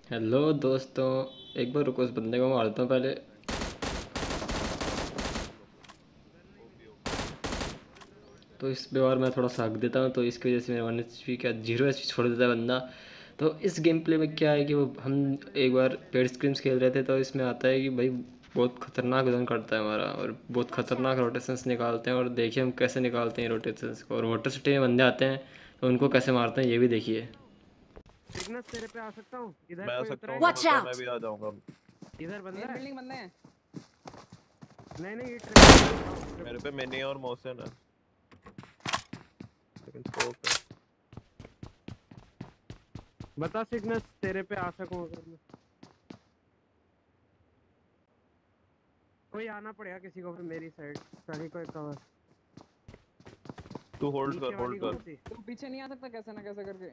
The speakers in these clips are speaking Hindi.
हेलो दोस्तों, एक बार रुको, उस बंदे को मारता हूँ पहले। तो इस बार मैं थोड़ा सा हक देता हूँ, तो इसकी वजह से मेरा 1 HP क्या 0 HP छोड़ देता है बंदा। तो इस गेम प्ले में क्या है कि वो हम एक बार पेड स्क्रीम्स खेल रहे थे, तो इसमें आता है कि भाई बहुत ख़तरनाक वजन करता है हमारा, और बहुत ख़तरनाक रोटेशंस निकालते हैं। और देखिए हम कैसे निकालते हैं रोटेशंस को, और वाटर सिटी में बंदे आते हैं तो उनको कैसे मारते हैं ये भी देखिए। सिग्नस तेरे पे आ सकता हूँ इधर, मैं आ कोई सकता उतरा हूँ नहीं। Watch मैं भी out! आ जाऊंगा। इधर बंदा है। बिल्डिंग बंदे हैं। नहीं ये ट्रिपल मेरे पे मिनी और मोशन है, लेकिन स्कोप है। बता सिग्नस तेरे पे आ सकूँ अगर मैं। कोई आना पड़ेगा किसी को भी मेरी साइड। सही कोई कवर तू होल्ड नीचे कर, वाली होल्ड कौन कर। सी। तू पीछे नहीं आ सकता कैसे ना कैसे करके।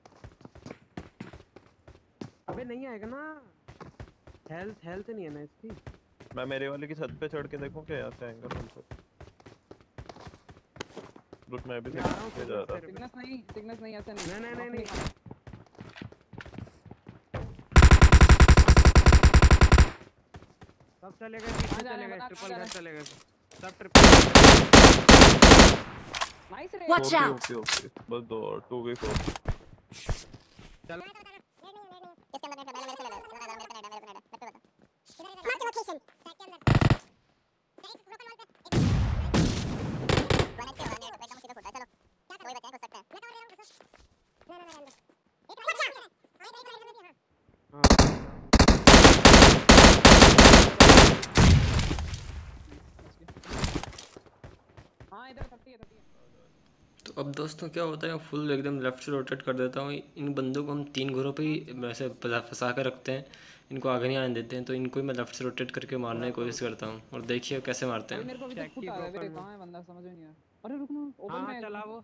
अबे नहीं आएगा ना, हेल्थ हेल्थ नहीं है ना इसकी। मैं मेरे वाले की छत पे चढ़ के देखूं क्या, यहाँ से एंगल मिल सकता। रुक, मैं भी मैं आ रहा हूँ पे जा रहा। सिग्नस नहीं ऐसा नहीं। नहीं सब चलेगा, पीछे चलेगा, ट्रिपल घर चलेगा सब ट्रिपल। नाइस रे। Watch okay out! Okay okay, बस 2 और 2v4। चल इसके अंदर नेट है, मेरे से ले ले, मेरे पे नेट है, मेरे पे बता। मार्क लोकेशन टैग के अंदर डायरेक्ट लोकल वॉल पे एक वन एचपी होगा, नेट पे एकदम सीधा खुलता है। चलो क्या कोई बचा है, घुस सकते हैं। मैं कवर दे रहा हूँ, घुसो। ना रहने दो। एक अच्छा हां एक हां हां इधर 30 है। तो अब दोस्तों क्या होता है, फुल एकदम लेफ़्ट से रोटेट कर देता हूँ। इन बंदों को हम 3 घरों पे ही वैसे फंसा कर रखते हैं, इनको आगे नहीं आने देते हैं। तो इनको ही मैं लेफ़्ट से रोटेट करके मारने की कोशिश करता हूँ, और देखिए कैसे मारते अभी हैं। मेरे को अभी तक फुट आ रहा है। वे कहां है बंदा, समझ में नहीं आ रहा। अरे रुक ना, ओपन में है। चला वो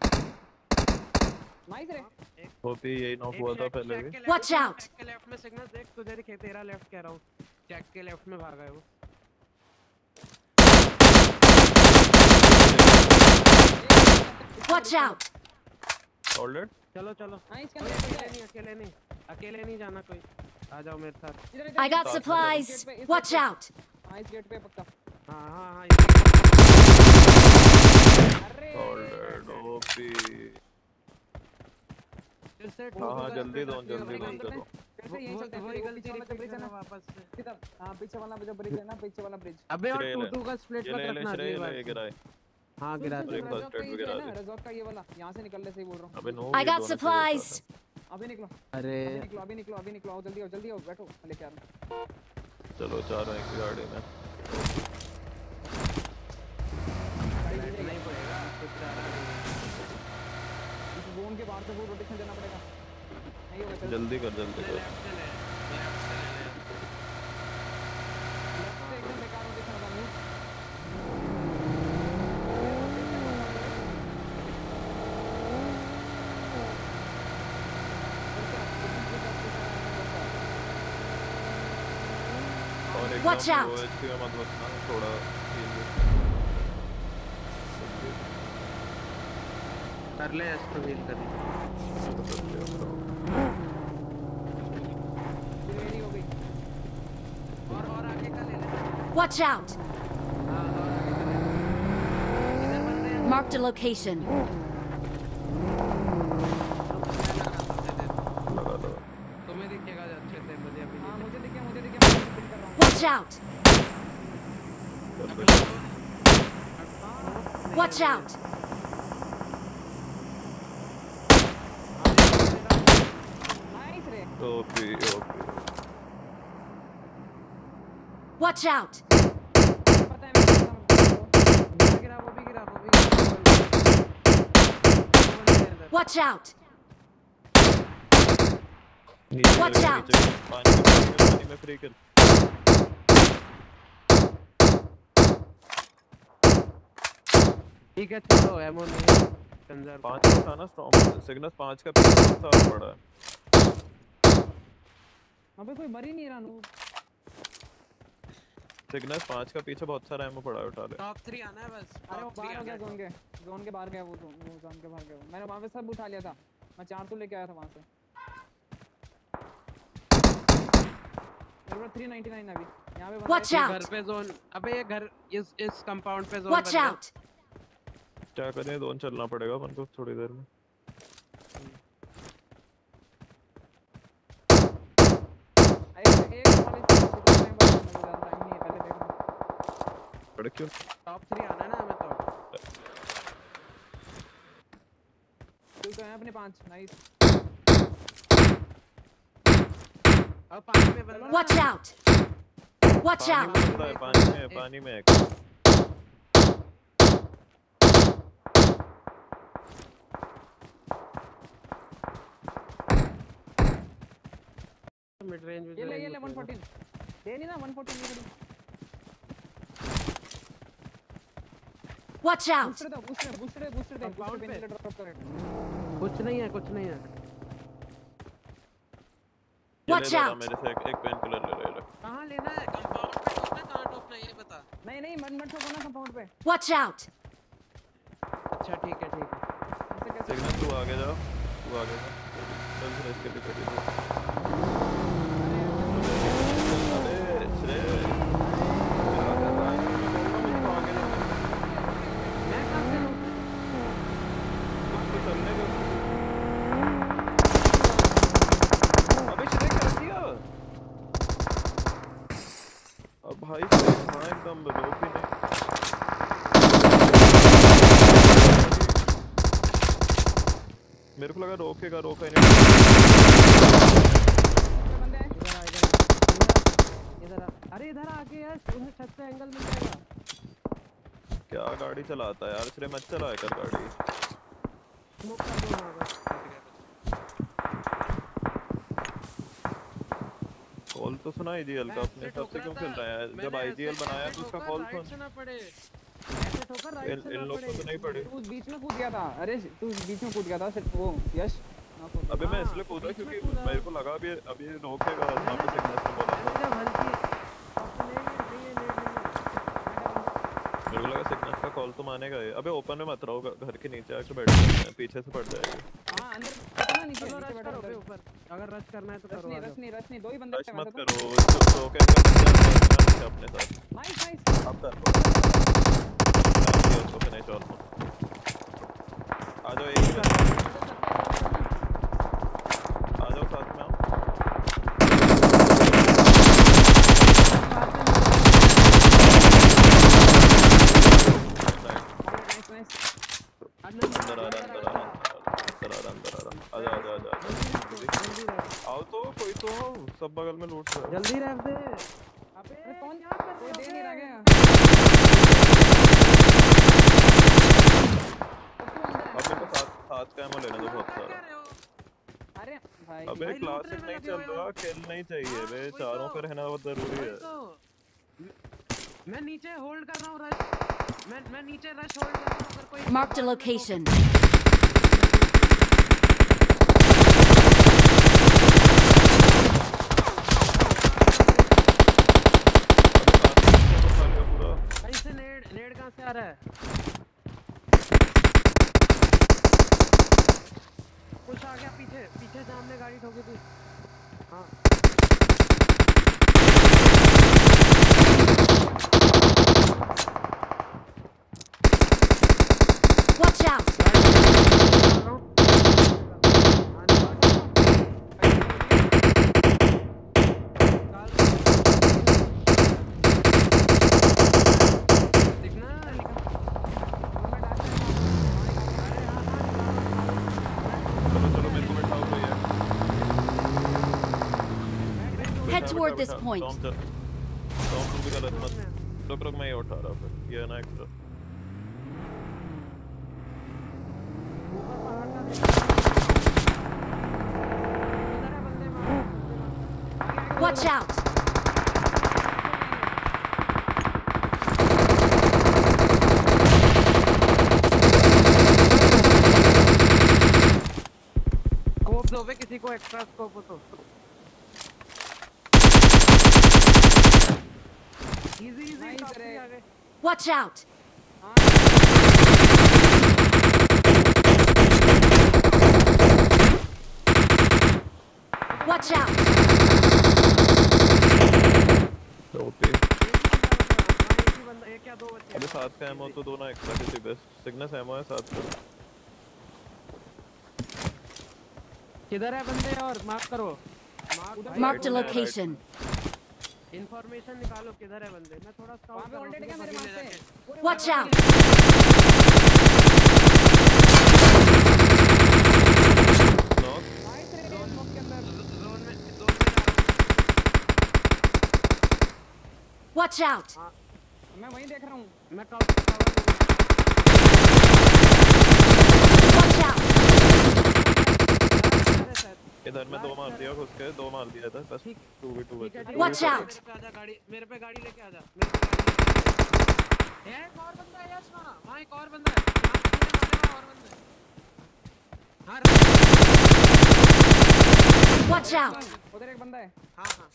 नाइस रे। होती यही नॉक हुआ था पहले भी। Watch out! चेक के लेफ्ट में सिग्नल देख, तुझे दिखे तेरा लेफ्ट कह रहा हूँ। चेक के लेफ्ट में भागा है वो। Watch out! ऑलरेडी चलो चलो हां इसके कोई अंदर अकेले नहीं जाना कोई। आ जाओ मेरे साथ। इधर I got साथ में supplies! Watch out! हां इस गेट पे पक्का। हाँ अरे ऑलरेडी ओपी। फिर से हाँ जल्दी दो, जल्दी बंद करो। फिर से यहीं चलते हैं। वही फिर वो गलती पीछे वाला जो रिपीट ब्रिज है करना ना वापस से। किधर। हां पीछे वाला जो ब्रिज है ना, पीछे वाला ब्रिज। अबे और श्रेय ले, 2-2 का स्प्लिट ये मत ले ले रखना श्रेय अगली बार ले, से। गिराए। हाँ गिरा दे। एक फर्स्ट एड भी गिरा दे। रिजॉर्ट का ये वाला यहां से निकलने से ही बोल रहा हूं। अबे नो, I got supplies! अभी निकलो, अरे अभी निकलो आओ जल्दी आओ बैठो, मैं लेके आ रहा हूं। चलो चारों एक ही गाड़ी में। नहीं पड़ेगा कुछ चारा इस जोन के बाहर से वो रोटेशन देना पड़ेगा। नहीं होगा, चल जल्दी कर, जल्दी कर। लेफ्ट से ले लेफ्ट से एकदम बेकार रोटेशन होगा। नहीं और एकदम Watch out! लो एचपी में मत बचना, थोड़ा कर ले इसको व्हील कर। रेडी हो गई। और आगे का ले ले। Watch out! हाँ और आगे का ले ले। इधर बंदे हैं। Marked a location. लगा दो। तुम्हें दिखेगा अच्छे से, मुझे अभी हां नहीं मुझे दिखे मैं बिल्ड कर रहा हूं। Watch out! Watch out! Nice रे। OP OP. Watch out! पता है मैं गिरा वो भी गिरा Watch out! नीचे Watch गिर, out! नीचे पानी में फ्री कर। ठीक है छोड़ो, एमो नहीं कंजर्व। 5 का था ना स्टॉर्म, सिग्नस 5 का पीछे बहुत सारा पड़ा है। अबे कोई मर ही नहीं रहा। नू सिग्नस 5 का पीछे बहुत सारा एमो पड़ा है, उठा ले। टॉप 3 आना है बस। अरे वो बाहर हो गया, जोन के बाहर गया वो जोन के बाहर गया। मैंने वहां पे सब उठा लिया था। मैं 4 तो लेके आया था वहां से। पास 399 अभी यहाँ पे Watch ये out! घर पे जोन, अबे ये घर इस कंपाउंड पे जोन Watch बन गया। out! क्या करें, जोन चलना पड़ेगा अपन को थोड़ी देर में। एक वाले टाइम नहीं है, पहले देखना। बड़े क्यों? टॉप 3 आना है ना हमें तो। तू तो है अपने 5 नाइस। अब पानी में बंदा। Watch out! Watch पानी out! में बंदा है, पानी में एक। मिड रेंज में ये ले 114 दे नहीं ना 114 ये बड़ी। Watch out! बूस्टर दे कंपाउंड पे ड्रॉप कर। कुछ नहीं है। Watch out! मेरे से एक पेन किलर ले ले। कहाँ लेना है? कंपाउंड पे टोकना, कहाँ टोकना है ये बता। नहीं मत ठोको ना कंपाउंड पे। Watch out! अच्छा ठीक है। ऐसे कैसे? CyGNuS तू आगे जा, चल फिर इसके भी कर दे। अरे श्रेय क्या कर रहा है? मुझको आगे ले, मैं कहाँ से लूँ? उसको चलने दो। अबे श्रेय क्या किया? अब भाई हाँ एकदम रोक ही नहीं। मेरे को लगा रोकेगा, रोका ही नहीं। बंदे हैं इधर आ। अरे इधर आके यार, उन्हें छत से एंगल मिल जाएगा। क्या गाड़ी चलाता है यार, श्रेय मत चलाया कर गाड़ी। स्मोक कर दो वहाँ बस। कॉल तो सुना IGL का, अपने हिसाब से क्यों खेल रहा है? जब IGL बनाया तो उसका कॉल सुन। ऐसे ठोकर राइट से इन ना लोग को तो नहीं पड़े। तू बीच में कूद गया था। अरे तू बीच में कूद गया था सिर्फ वो यश। अबे मैं इसलिए कूदा क्योंकि मेरे को लगा अभी रोकेगा जहाँ पे CyGNuS ने बोला था। जब हल्की ऑप्शन नहीं है। मेरे को लगा CyGNuS का कॉल तो मानेगा ये। अबे ओपन में मत रहो, घर के नीचे आके बैठ जाते हैं, पीछे से पड़ जाएगी। हां अंदर पता नीचे चलो रश बैठा करो है ऊपर। अगर रश करना है तो करो। रश नहीं दो ही बंदे रश हैं मत वैसे तो। करो, रोके का अपने साथ। नाइस अब कर लो, उसको फिनिश ऑल। आ जाओ एक साथ में आओ। नाइस अंदर आ आजा आओ तो, कोई तो आओ, सब बगल में लूट रहा है। जल्दी रह दे। अबे कौन कोई दे नहीं रहा क्या? अब मेरे को साथ का एमो लेने दो बहुत सारा। अरे भाई अबे क्लासिक नहीं चल रहा, खेल नहीं चाहिए बे, चारों पे रहना बहुत जरूरी है। मैं नीचे होल्ड कर रहा हूँ रश। मैं नीचे रश होल्ड कर रहा हूँ। अगर कोई Marked a location. ऐसे नेड कहाँ से आ रहा है? कुछ आ गया पीछे सामने गाड़ी ठोकी थी। हाँ Watch out! Head toward this point. रुक मैं ये उठा रहा फिर, ये है ना एक्स्ट्रा। Watch out! स्कोप दो बे, किसी को एक्स्ट्रा स्कोप हो तो। इजी टॉप 3 आ गए। Watch out! Watch out! OP एक ही बंदा, एक या दो बच्चे। अबे 7 का एमो तो दो ना एक्स्ट्रा किसी पे। CyGNuS एमो है 7 का। किधर है बंदे और मार्क करो। Marked a location. इंफॉर्मेशन निकालो किधर है बंदे। मैं थोड़ा स्काउट कर ऑलरेडी क्या मेरे रहा पास हूँ। है। Watch out! नॉक नाइस रे स्मोक के अंदर। जोन में Watch out! मैं वहीं देख रहा हूँ। मैं कवर Watch out! इधर में 2 मार दिया घुस के, 2 मार दिया था बस। 2v2 बचे। Watch out! मेरे पे आजा गाड़ी, मेरे पे गाड़ी लेके आजा। मेरे पे गाड़ी लेके एक और बंदा है यश वहाँ। वहाँ एक और बंदा है। और बंदा है। हाँ Watch out! उधर एक बंदा है। हाँ हाँ।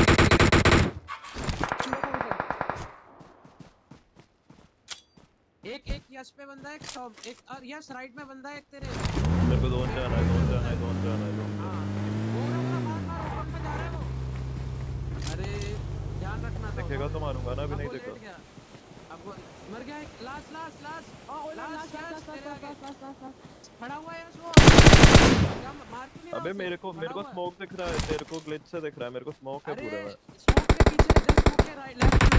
एक यश पे बंदा है, एक शॉप, एक और यश राइट में बंदा है, एक तेरे। मेरे को जोन जाना है, जोन जाना है, जोन जाना है। हाँ वो रहा, मार ओपन पे जा रहा है वो। अरे ध्यान रखना तो। दिखेगा तो मारूंगा ना, अभी अब नहीं वो दिखा। लेट गया। अब वो मर गया। लास्ट खड़ा हुआ है यश वो। क्या मार क्यों नहीं रहा अबे उसे? मेरे को खड़ा हुआ है। स्मोक दिख रहा है, तेरे को ग्लिच से दिख रहा है। मेरे को स्मोक है अरे पूरा में। स्मोक के पीछे, जस्ट स्मोक के राइट लेफ्ट में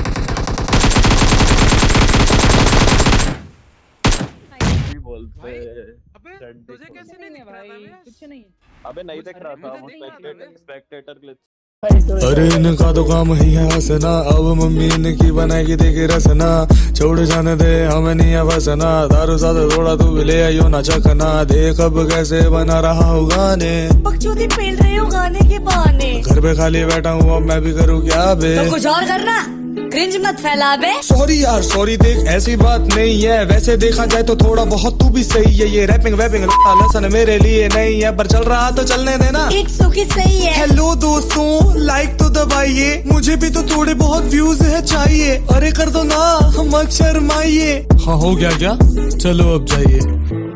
भी बोलते भाई, हैं। अबे तुझे कैसे नहीं दिख रहा था बे? कुछ नहीं। अबे नहीं दिख रहा था, वो मुझे दिख रहा था। Spectator glitch. अरे इनका तो काम ही है हंसना, अब मम्मी इनकी बनाएगी देगी रसना। छोड़ जाने दे हमें नहीं है फसना, दारू ज्यादा थोड़ा तू भी ले आयो ना चखना। देख अब कैसे बना रहा हूँ गाने, बकचोदी पेल रही हूँ गाने के बहाने। घर पे खाली बैठा हूँ अब मैं भी करूँ क्या बे। तो कुछ और करना, क्रिंज मत फैला बे। सॉरी यार सॉरी, देख ऐसी बात नहीं है, वैसे देखा जाए तो थोड़ा बहुत तू भी सही है। ये रैपिंग वैपिंग लसन मेरे लिए नहीं है, पर चल रहा तो चलने देना। एक सुखी सही है। हेलो दोस्तों, लाइक तो दबाइए, मुझे भी तो थोड़े बहुत व्यूज है चाहिए। अरे कर दो ना, हम शर्माइए। हाँ हो गया क्या, चलो अब जाइए।